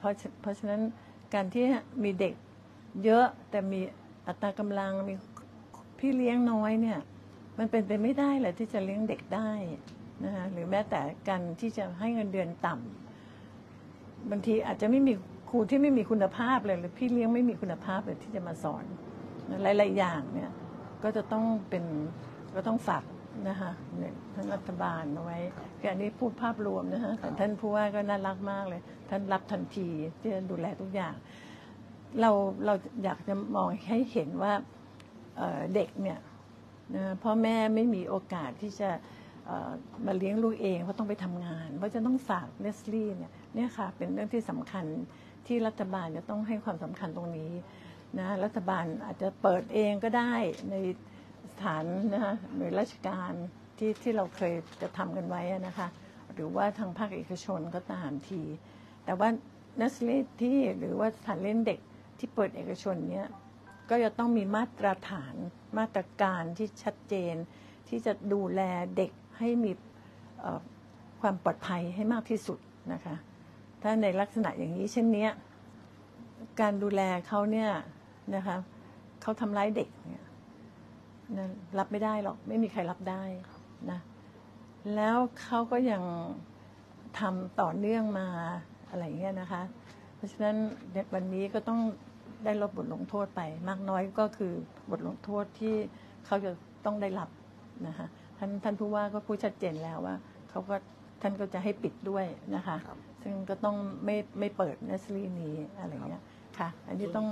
ราะเพราะฉะนั้นการที่มีเด็กเยอะแต่มีอัตรากำลังมีพี่เลี้ยงน้อยเนี่ยมันเป็นไปไม่ได้เลยที่จะเลี้ยงเด็กได้นะคะหรือแม้แต่การที่จะให้เงินเดือนต่ำบางทีอาจจะไม่มีครูที่ไม่มีคุณภาพเลยหรือพี่เลี้ยงไม่มีคุณภาพเลยที่จะมาสอนหลายๆอย่างเนี่ยก็จะต้องเป็นก็ต้องฝากนะคะท่านรัฐบาลเอาไว้คืออันนี้พูดภาพรวมนะคะแต่ท่านผู้ว่าก็น่ารักมากเลยท่านรับทันทีที่จะดูแลทุกอย่างเราเราอยากจะมองให้เห็นว่าเด็กเนี่ยนะพ่อแม่ไม่มีโอกาสที่จะมาเลี้ยงลูกเองเพราะต้องไปทำงานเพราะจะต้องฝากเลสลี่เนี่ยเนี่ยค่ะเป็นเรื่องที่สำคัญที่รัฐบาลจะต้องให้ความสำคัญตรงนี้นะรัฐบาลอาจจะเปิดเองก็ได้ในสถานนะคะหน่วยราชการที่ที่เราเคยจะทำกันไว้นะคะหรือว่าทางภาคเอกชนก็ตามทีแต่ว่านัสลีที่หรือว่าสถานเลี้ยงเด็กที่เปิดเอกชนเนี่ยก็จะต้องมีมาตรฐานมาตรการที่ชัดเจนที่จะดูแลเด็กให้มีความปลอดภัยให้มากที่สุดนะคะถ้าในลักษณะอย่างนี้เช่นนี้การดูแลเขาเนี่ยนะคะเขาทำร้ายเด็กเนี่ยนะรับไม่ได้หรอกไม่มีใครรับได้นะแล้วเขาก็ยังทำต่อเนื่องมาอะไรเงี้ยนะคะเพราะฉะนั้นวันนี้ก็ต้องได้รับบทลงโทษไปมากน้อยก็คือบทลงโทษที่เขาจะต้องได้รับนะคะท่านท่านผู้ว่าก็พูดชัดเจนแล้วว่าเขาก็ท่านก็จะให้ปิดด้วยนะคะซึ่งก็ต้องไม่ไม่เปิดเนสซี่นี้อะไรเงี้ยค่ะอันนี้ต้อง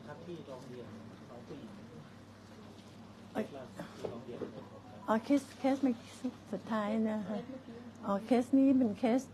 อ๋อเคสเคสไม่สุดท้ายนะคะอ๋อเคสนี้เป็นเคส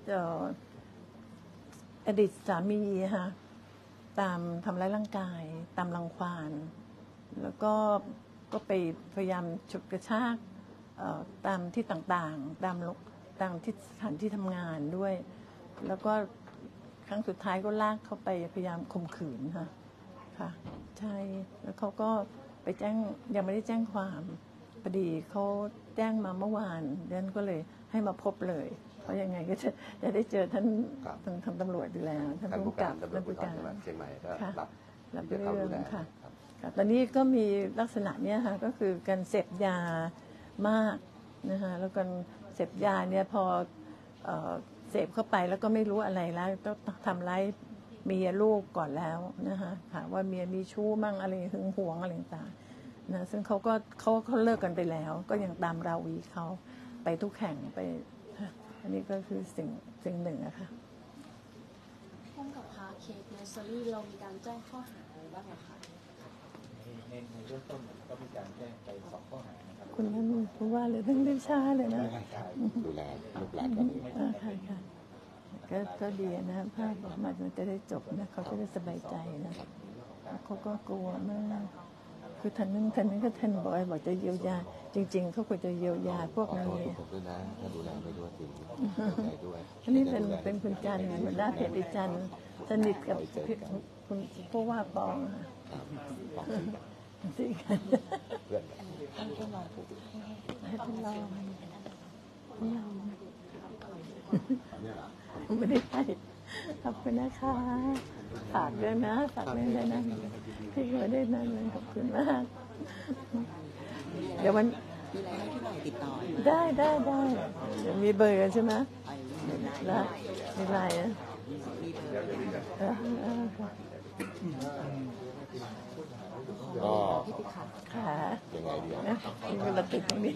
อดีตสามีค่ะตามทำร้ายร่างกายตามรังควานแล้วก็ก็ไปพยายามฉุดกระชากตามที่ต่างๆตามตามที่สถานที่ทำงานด้วยแล้วก็ครั้งสุดท้ายก็ลากเขาไปพยายามข่มขืนค่ะค่ะใช่แล้วเขาก็ไปแจ้งยังไม่ได้แจ้งความพอดีเขาแจ้งมาเมื่อวานดังนั้นก็เลยให้มาพบเลยเพราะยังไงก็จะจะได้เจอท่านทางตำรวจอยู่แล้วท่านผู้กับท่านผู้การเชียงใหม่ก็รับรับเรื่องค่ะตอนนี้ก็มีลักษณะนี้ค่ะก็คือการเสพยามากนะคะแล้วกันเสพยาเนี่ยพอเสพเข้าไปแล้วก็ไม่รู้อะไรแล้วต้องทำร้ายเมียลูกก่อนแล้วนะคะถามว่าเมียมีชู้มั่งอะไรหึงหวงอะไรต่างๆนะซึ่งเขาก็เขาเขาเลิกกันไปแล้วก็ยังตามราวีเขาไปทุกแห่งไปอันนี้ก็คือสิ่งสิ่งหนึ่งนะคะร่วมกับพาเคสเนสเซอรี่เรามีการแจ้งข้อหาอะไรบ้างไหมคะในในเรื่องต้นก็มีการแจ้งไปสองข้อหานะครับคุณท่านผู้ว่าเลยทั้งได้ช้าเลยนะดูแลลูกหลานกันเองค่ะค่ะก็ก็ดีนะภาพออกมามันจะได้จบนะเขาจะได้สบายใจนะเขาก็กลัวมากคือท่านนึงท่านนี้ก็ท่านบอกบอกจะเยียวยาจริงๆเขาควรจะเยียวยาพวกนี้ผมด้วยนะถ้าดูแลไม่ด้วยจริงใจด้วยอันนี้เป็นเป็นคุณจันทร์หัวหน้าเพจจันทร์สนิทกับคุณผู้ว่าปองสิเพื่อนให้ท่านรองให้ท่านรองไม่ได้ไปขอบคุณนะคะฝากด้วยนะฝากเรื่องด้วยนะที่เคยได้นั่นเลยขอบคุณมากเดี๋ยววันมีอะไรให้พี่หน่อยติดต่อได้ได้ได้เดี๋ยวมีเบอร์กันใช่ไหมแล้วมีไลน์นะก็ค่ะยังไงดีนะมีเวลาติดตรงนี้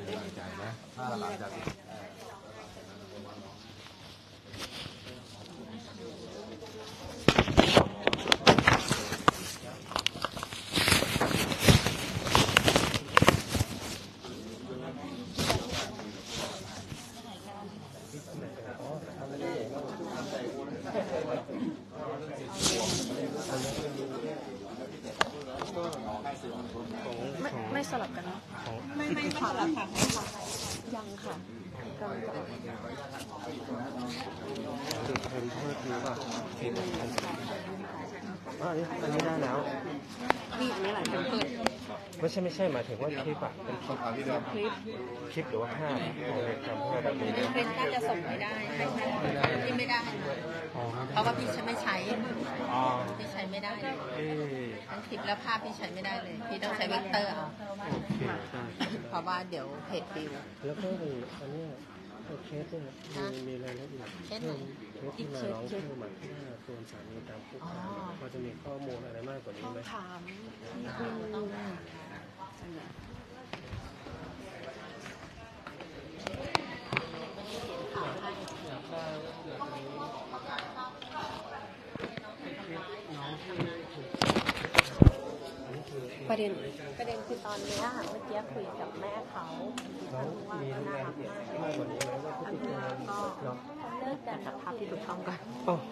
ไม่ไม่สลับกันเนาะไม่ไม่สลับค่ะยังค่ะกำลังจะเป็นโทษทีว่าอันนี้อันนี้ได้แล้วนี่อันนี้หลายคนเปิดไม่ใช่ไม่ใช่หมายถึงว่าคลิปอ่ะเป็นคลิปคลิปคลิปหรือว่าภาพจำเพื่อแบบนี้เป็นน่าจะส่งไม่ได้ให้ที่ไม่ได้อ๋อไม่ได้เพราะว่าพี่ไม่ใช้อ๋อพี่ใช้ไม่ได้เลยเอ๊ะทั้งคลิปและภาพพี่ใช้ไม่ได้เลย พี่ต้องใช้เวกเตอร์เอาโอเคได้เพราะว่าเดี๋ยวเพจปิวแล้วก็มีอันเนี้ยเอาเคสเนี่ยมีมีรายละเอียดเคสไหนเคสที่มาร้องเพิ่มมาที่ว่าโดนสามีตามคุกคามพอจะมีข้อมูลอะไรมากกว่านี้ไหมถาม ประเด็นประเด็นคือตอนเนี้ยเมื่อกี้คุยกับแม่เขาแล้วมีรายละเอียดมากกว่านี้ไหมว่าพฤติกรรมเนาะเลิกกันกับภาพที่ถูกต้องกันอ๋อ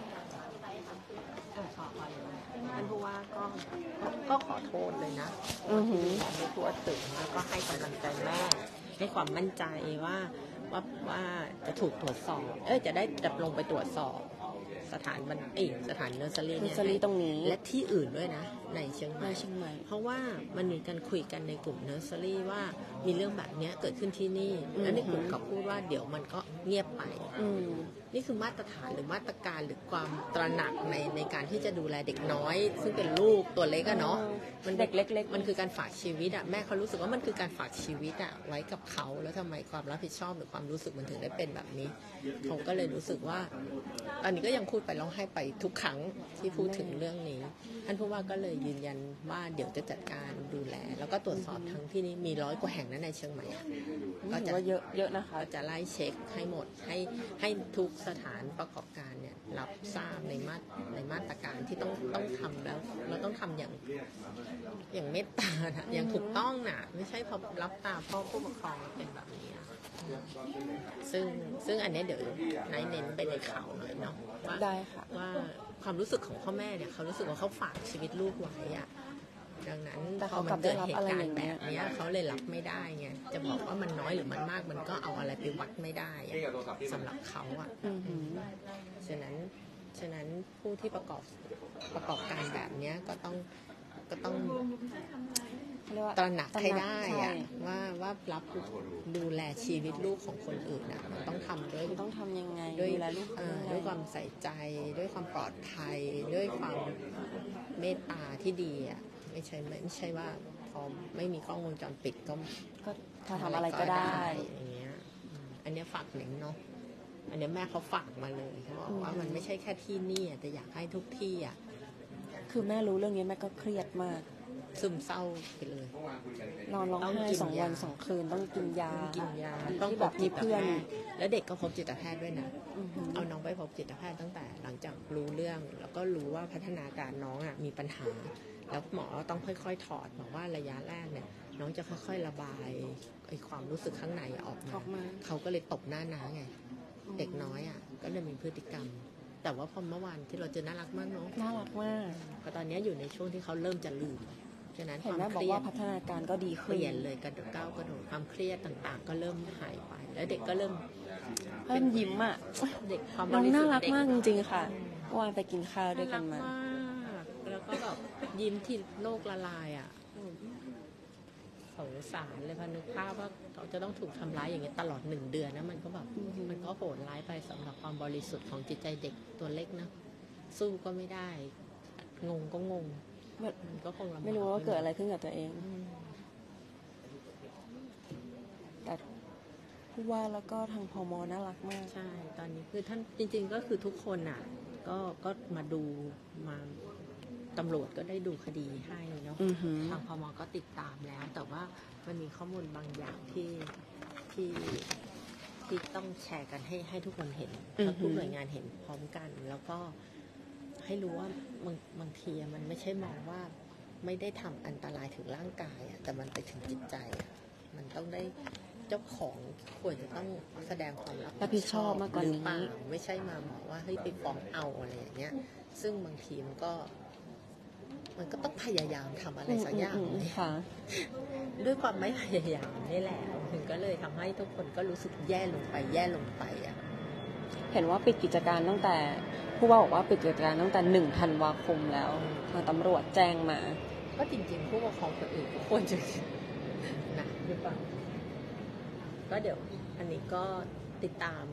ท่านผู้ว่าก็ก็ขอโทษเลยนะอือหือไม่ทั่วถึงแล้วก็ให้กำลังใจแม่ให้ความมั่นใจว่าว่าว่าจะถูกตรวจสอบ เอ้ยจะได้จับลงไปตรวจสอบ สถานบันเอยสถานเนอร์เซอรี่เนอเนี่ยร์เซอรี่ตรงนี้และที่อื่นด้วยนะ ในเชียงใหในม่เชียงใหม่เพราะว่ามันมีการคุยกันในกลุ่มเนอร์เซอรี่ว่ามีเรื่องแบบเนี้ยเกิดขึ้นที่นี่อืมแล้วในกลุ่มเขาพูดว่าเดี๋ยวมันก็เงียบไปอืมนี่คือมาตรฐานหรือมาตรการหรือความตระหนักในในการที่จะดูแลเด็กน้อย ซึ่งเป็นลูกตัวเล็กอะเนาะมันเด็กเล็กๆมันคือการฝากชีวิตอะแม่เขารู้สึกว่ามันคือการฝากชีวิตอะไว้กับเขาแล้วทำไมความรับผิดชอบหรือความรู้สึกมันถึงได้เป็นแบบนี้เขาก็เลยรู้สึกว่าตอนนี้ก็ยังพูดไปร้องไห้ไปทุกครั้งที่พูดถึงเรื่องนี้ท่านผู้ว่าก็เลยยืนยันว่าเดี๋ยวจะจัดการดูแล แล้วก็ตรวจสอบทั้งที่นี่มีร้อยกว่าแห่งนั้นในเชียงใหม่อะก็ถืจะอว่าเยอะเยอะนะคะก็จะไล่เช็คให้หมดให้ให้ทุกสถานประกอบการเนี่ยรับทราบในมาตรในมาตรการที่ต้องต้องทำแล้วเราต้องทำอย่างอย่างเมตตานะอย่างถูกต้องน่ะไม่ใช่พอรับตามพ่อผู้ปกครองเป็นแบบนี้อะซึ่งซึ่งอันเนี้ยเดี๋ยวนายเน้นไปในข่าวหน่อยเนาะว่าได้ค่ะว่าความรู้สึกของพ่อแม่เนี่ยเขารู้สึกว่าเขาฝากชีวิตลูกไว้อะดังนั้นแต่พเขาอมักลันบเกิดได้รับเหอะไรตุการอย่าณ์งแบเงี้ยบเนี้ยเขาเลยรับไม่ได้ไงจะบอกว่ามันน้อยหรือมันมากมันก็เอาอะไรไปวัดไม่ได้อะสำหรับเขาอะอือหือฉะนั้นฉะนั้นผู้ที่ประกอบประกอบการแบบเนี้ยก็ต้องก็ต้องเรียกว่าตระหนักให้ได้ใช่อะว่าว่ารับดูแลชีวิตลูกของคนอื่นอะมันต้องทำด้วยมันต้องทำยังไงด้วยดูแลลูกเอ่อเขาด้วยงคไงวามใส่ใจด้วยความปลอดภัย ด้วยความเมตตาที่ดีอ่ะไม่ใช่ไม่ไม่ใช่ว่าพอไม่มีกล้องวงจรปิดก็ก็ถ้าทำอะไรก็ได้อย่างเงี้ยอืมอันเนี้ยฝากเน้นเนาะอันเนี้ยแม่เขาฝากมาเลยเขาบอกว่ามันไม่ใช่แค่ที่นี่อะแต่อยากให้ทุกที่อ่ะคือแม่รู้เรื่องนี้แม่ก็เครียดมากซึมเศร้าไปเลยนอนร้องต้องไห้กินสองยาวันสองคืนต้องกินยาต้องกินยาที่ต้องแบบมีพบจิตเพื่อนแพทย์แล้วเด็กก็พบจิตแพทย์ด้วยนะอือหือเอาน้องไปพบจิตแพทย์ตั้งแต่หลังจากรู้เรื่อง แล้วก็รู้ว่าพัฒนาการน้องอ่ะมีปัญหา แล้วหมอต้องค่อยๆถอดบอกว่าระยะแรกเนี่ยน้องจะค่อยๆระบายไอ้ความรู้สึกข้างในออกมาออกมาเขาก็เลยตบหน้าน้าไง เด็กน้อยอ่ะก็เลยมีพฤติกรรม แต่ว่าพอเมื่อวานที่เราเจอน่ารักมากเนาะน่ารักมากเพราะตอนนี้อยู่ในช่วงที่เขาเริ่มจะลืมฉะนั้นเห็คน วามแม่เคบอกรียว่าดพัฒนาการก็ดีเปขึ้นลี่ยนเลยกระโดดก้าวกระโดดความเครียดต่างๆ ก็เริ่มหายไป แล้วเด็กก็เริ่มเพิ่มยิ้มอ่ะเด็กความน้องบสุน่าทธิ์รักเด็มากจริงๆค่ะเมื่อวานไปกินข้าวด้วยกันมาน่ารักมากแล้วก็แบบยิ้มที่โลกละลายอ่ะสงสารเลยพอนึกภาพว่าเขาจะต้องถูกทำร้ายอย่างเงี้ยตลอดหนึ่งเดือนนะมันก็แบบอือหือมันก็โหดร้ายไปสำหรับความบริสุทธิ์ของจิตใจเด็กตัวเล็กนะสู้ก็ไม่ได้ งงก็งงมันก็คงลำบากไม่รู้ว่าเกิดอะไรขึ้นกับตัวเองอืมแต่ผู้ว่าแล้วก็ทางพมน่ารักมากใช่ ตอนนี้คือท่านจริง ๆ ก็คือทุกคนอ่ะ ก็ก็มาดูมาตำรวจก็ได้ดูคดีให้เนาะอือหือทางพมก็ติดตามแล้ว แต่ว่ามันมีข้อมูลบางอย่างที่ที่ที่ต้องแชร์กันให้ให้ทุกคนเห็นอือหือและทุกหน่วยงานเห็นพร้อมกัน แล้วก็ให้รู้ว่าบางบางทีอะมันไม่ใช่มองว่าไม่ได้ทำอันตรายถึงร่างกายอะแต่มันไปถึงจิตใจอะมันต้องได้เจ้าของควรจะต้องแสดงความรับรับผิดชอบมากกว่าหรือนี้เปล่าไม่ใช่มาบอกว่าเฮ้ยไปฟ้องเอาอะไรอย่างเงี้ย ซึ่งบางทีมันก็ มันก็ต้องพยายามทำอะไรสักอย่างอืมอืมอืมค่ะด้วยความไม่พยายามนี่แหละถึงก็เลยทำให้ทุกคนก็รู้สึกแย่ลงไป แย่ลงไปอ่ะเห็นว่าปิดกิจการตั้งแต่ ผู้ว่าบอกว่าปิดกิจการตั้งแต่หนึ่งธันวาคมแล้วทางตำรวจแจ้งมาก็จริงๆผู้ปกครองคนอื่นก็ควรจะนะหรือเปล่าก็เดี๋ยวอันนี้ก็ติดตาม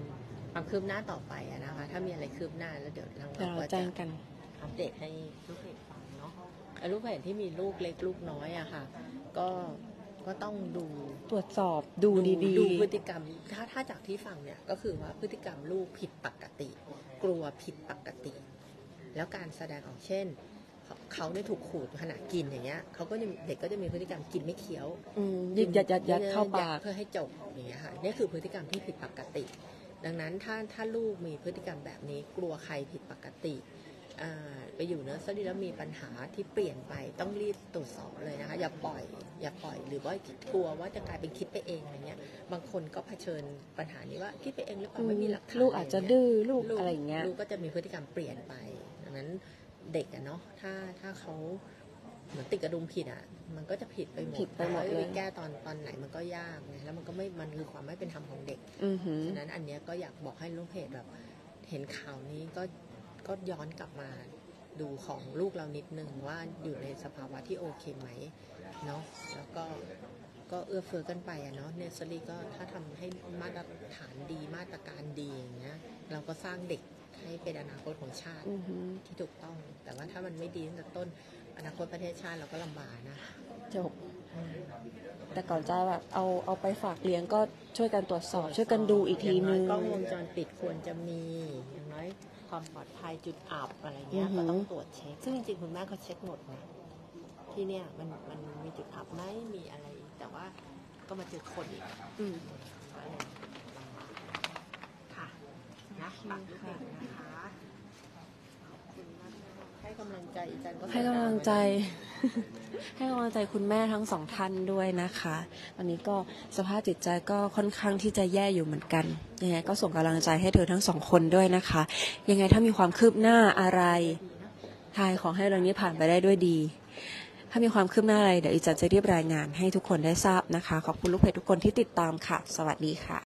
ความคืบหน้าต่อไปอะนะคะถ้ามีอะไรคืบหน้าแล้วเดี๋ยวเราเดี๋ยวเราก็แจ้จะงกันอัปเดตให้ลูกเพจฟังเนาะไอ้ลูกเพจที่มีลูกเล็กลูกน้อยอะค่ะ ก็ก็ต้องดูตรวจสอบดูดีๆดูพฤติกรรมถ้าถ้าจากที่ฟังเนี่ยก็คือว่าพฤติกรรมลูกผิดปกติ กลัวผิดปกติ แล้วการแสดงออกเช่นเขาได้ถูกขูดขณะกินอย่างเงี้ยเขาก็จะเด็กก็จะมีพฤติกรรมกินไม่เคี้ยวอืมยัดยัดยัดยัดเข้าปากเพื่อให้จบอย่างเงี้ยค่ะนี่คือพฤติกรรมที่ผิดปกติ ดังนั้นถ้าถ้าลูกมีพฤติกรรมแบบนี้กลัวใครผิดปกติไปอยู่เนอร์เซอรี่แล้วมีปัญหาที่เปลี่ยนไปต้องรีบตรวจสอบเลยนะคะอย่าปล่อยอย่าปล่อยหรือว่ากลัวว่าจะกลายเป็นคิดไปเองอะไรเงี้ยบางคนก็เผชิญปัญหานี้ว่าคิดไปเองหรือเปล่าไม่มีหลักฐานลูกอาจจะดื้อลูกอะไรเงี้ยลูกก็จะมีพฤติกรรมเปลี่ยนไปดังนั้นเด็กอะเนาะถ้าถ้าเขาเหมือนติดกระดุมผิดอะมันก็จะผิดไปหมดผิดไปหมดเลยแก้ตอนตอนไหนมันก็ยากไงแล้วมันก็ไม่มันคือความไม่เป็นธรรมของเด็กอือหือฉะนั้นอันเนี้ยก็อยากบอกให้ลูกเพจแบบเห็นข่าวนี้ก็ก็ย้อนกลับมาดูของลูกเรานิดนึงว่าอยู่ในสภาวะที่โอเคไหมเนาะแล้วก็ก็เอื้อเฟื้อกันไปอะเนาะเนสซอรี่ก็ถ้าทำให้มาตรฐานดีมาตรการดีอย่างเงี้ยเราก็สร้างเด็กให้เป็นอนาคตของชาติอือหือที่ถูกต้องแต่ว่าถ้ามันไม่ดีตั้งแต่ต้นอนาคตประเทศชาติเราก็ลำบากนะจบ แต่ก่อนจะแบบเอาเอาไปฝากเลี้ยงก็ช่วยกันตรวจสอบ ช่วยกันดูอีกทีนึงกล้องวงจรปิดควรจะมีอย่างน้อยความปลอดภัยจุดอับอะไรเงี้ยอือหืก็อต้องตรวจเช็คซึ่งจริงๆคุณแม่เขาเช็คหมดนะที่เนี่ยมันมันมีจุดอับไหมมีอะไร แต่ว่าก็มาเจอคนอีกอืมก็เลยค่ะนะฝากลูกเด็กนะคะขอบคุณมากๆให้กำลังใจอาจารย์ก็ให้กำลังใจ ให้กำลังใจคุณแม่ทั้งสองท่านด้วยนะคะวันนี้ก็สภาพจิตใจก็ค่อนข้างที่จะแย่อยู่เหมือนกันยังไงก็ส่งกำลังใจให้เธอทั้งสองคนด้วยนะคะ ยังไงถ้ามีความคืบหน้าอะไรทายขอให้เรื่องนี้ผ่านไปได้ด้วยดี ถ้ามีความคืบหน้าอะไรเดี๋ยวอีจันจะรีบรายงานให้ทุกคนได้ทราบนะคะขอบคุณลูกเพจทุกคนที่ติดตามค่ะ สวัสดีค่ะ